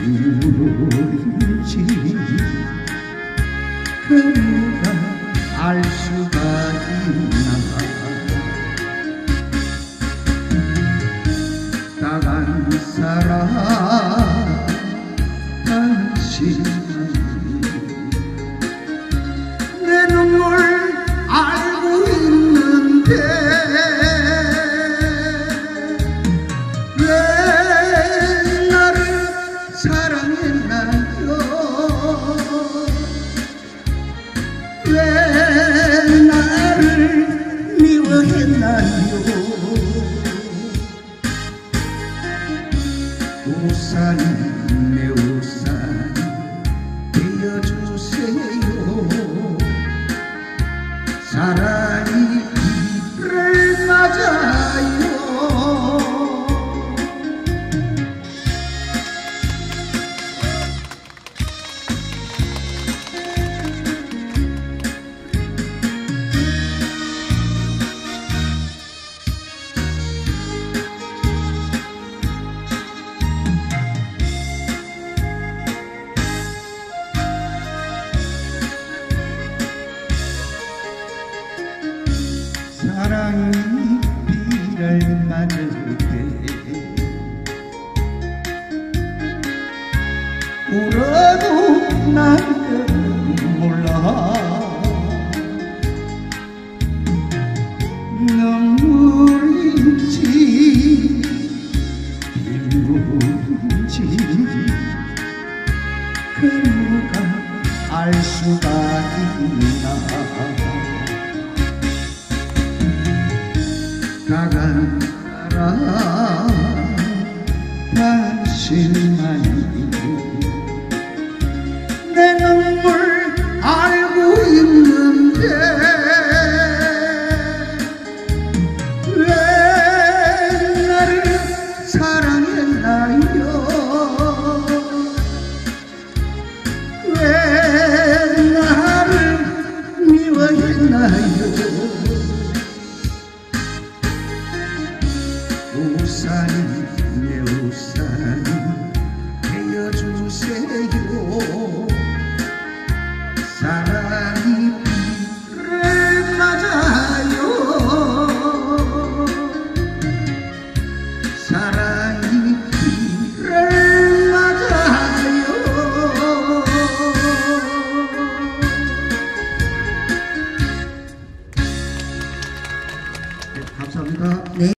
눈물인지 그 누가 알 수가 있나. 나간 사람 당신만이 내 눈물 알고 있는데 왜 나를 사랑했나요? 왜 나를 미워했나요? 우산이 내 우산 되어주세요. 사랑이 비를 맞아요. 사랑이 비를 맞을 때 울어도 나를 몰라. 눈물인지 빗물인지 그 누가 알 수가 있나. 나간 사람 당신만이 내 눈물 알고 있는데 왜 나를 사랑했나요? 왜 나를 미워했나요? 우산이 내